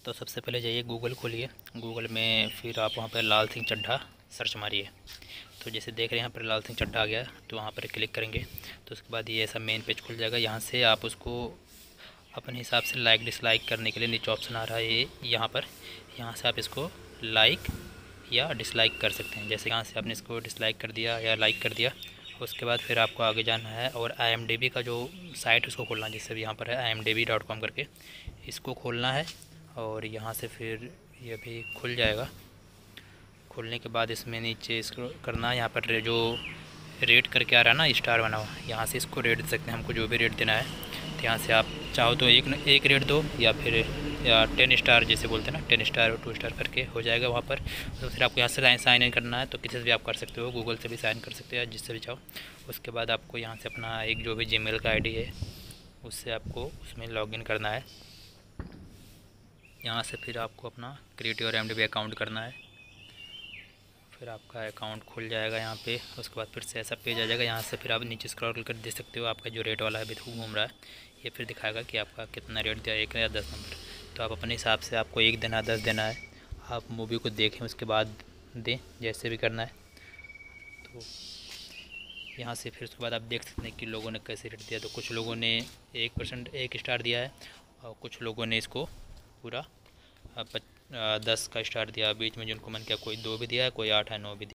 तो सबसे पहले जाइए गूगल खोलिए। गूगल में फिर आप वहाँ पर लाल सिंह चड्ढा सर्च मारिए। तो जैसे देख रहे हैं यहाँ पर लाल सिंह चड्ढा आ गया, तो वहाँ पर क्लिक करेंगे तो उसके बाद ये ऐसा मेन पेज खुल जाएगा। यहाँ से आप उसको अपने हिसाब से लाइक डिसलाइक करने के लिए नीचे ऑप्शन आ रहा है ये यहाँ पर, यहाँ से आप इसको लाइक या डिसलाइक कर सकते हैं। जैसे यहाँ से आपने इसको डिसलाइक कर दिया या लाइक कर दिया, उसके बाद फिर आपको आगे जाना है और IMDb का जो साइट उसको खोलना है। जैसे यहाँ पर है imdb.com करके, इसको खोलना है और यहाँ से फिर ये भी खुल जाएगा। खोलने के बाद इसमें नीचे इसको करना है, यहाँ पर जो रेट करके आ रहा है ना स्टार बना हुआ, यहाँ से इसको रेट दे सकते हैं, हमको जो भी रेट देना है। तो यहाँ से आप चाहो तो एक रेट दो या फिर 10 स्टार जैसे बोलते हैं ना, 10 स्टार और 2 स्टार करके हो जाएगा वहाँ पर। तो फिर आपको यहाँ से साइन इन करना है, तो किसी से भी आप कर सकते हो, गूगल से भी साइन कर सकते हो जिससे भी चाहो। उसके बाद आपको यहाँ से अपना एक जो भी जीमेल का ID है उससे आपको उसमें लॉगिन करना है। यहाँ से फिर आपको अपना क्रिएट योर IMDb अकाउंट करना है, फिर आपका अकाउंट खुल जाएगा यहाँ पे। उसके बाद फिर से ऐसा पेज आ जाएगा। यहाँ से फिर आप नीचे स्क्रॉल कर देख सकते हो, आपका जो रेट वाला है अभी घूम रहा है, ये फिर दिखाएगा कि आपका कितना रेट दिया, 1 या 10 नंबर। तो आप अपने हिसाब से आपको 1 देना 10 देना है, आप मूवी को देखें उसके बाद दें, जैसे भी करना है। तो यहाँ से फिर उसके बाद आप देख सकते हैं कि लोगों ने कैसे रेट दिया। तो कुछ लोगों ने 1 स्टार दिया है और कुछ लोगों ने इसको पूरा 10 का स्टार दिया। बीच में जिनको मन किया कोई 2 भी दिया है, कोई 8 है 9 भी दिया।